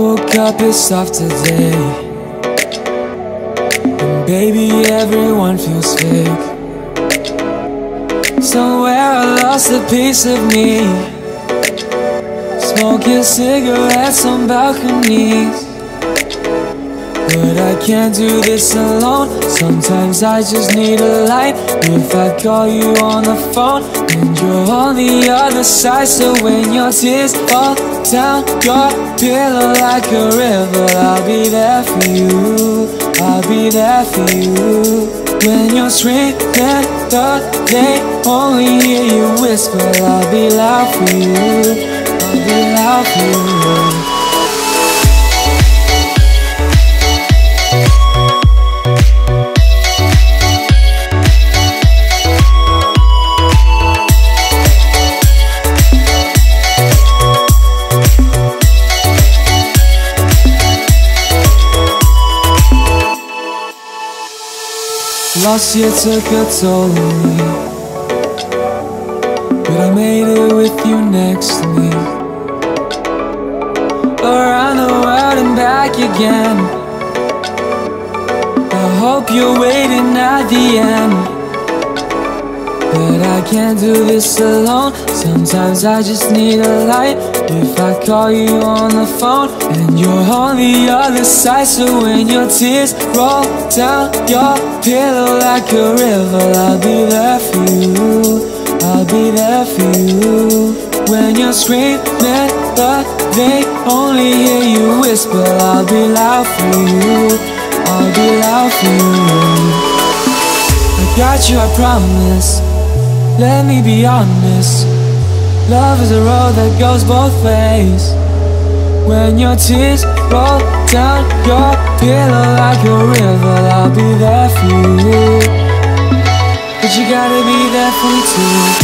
woke up, it's off today, and baby, everyone feels fake. Somewhere I lost a piece of me, smoking cigarettes on balconies. But I can't do this alone. Sometimes I just need a light. If I call you on the phone and you're on the other side, so when your tears fall down your pillow like a river, I'll be there for you, I'll be there for you. When you're screaming, but they only hear you whisper, I'll be loud for you, I'll be loud for you. Last year took a toll on me, but I made it with you next to me. Around the world and back again. I hope you're waiting at the end, but I can't do this alone. Sometimes I just need a light. If I call you on the phone and you're on the other side, so when your tears roll down your pillow like a river, I'll be there for you, I'll be there for you. When you're screaming, but they only hear you whisper, I'll be loud for you, I'll be loud for you. I got you, I promise. Let me be honest. Love is a road that goes both ways. When your tears roll down your pillow like a river, I'll be there for you, but you gotta be there for me too.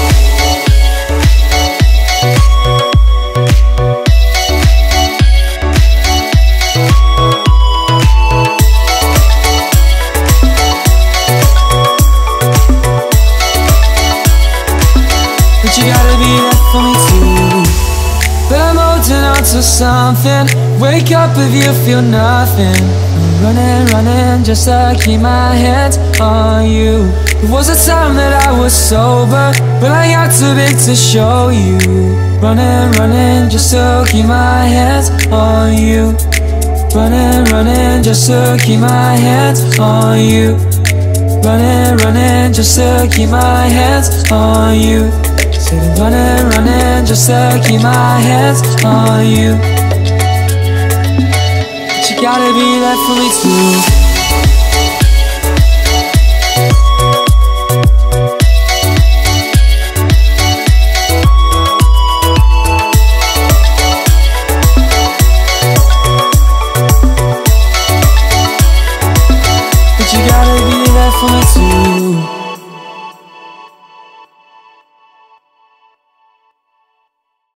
But you gotta be there for me too. But I'm holding on to something. Wake up if you feel nothing. I'm running, running just to keep my hands on you. It was a time that I was sober, but I got too big to show you. Running, running just to keep my hands on you. Running, running just to keep my hands on you. Running, running just to keep my hands on you. Said running, running just to keep my hands on you. But you gotta be there for me too. But you gotta be there for me too.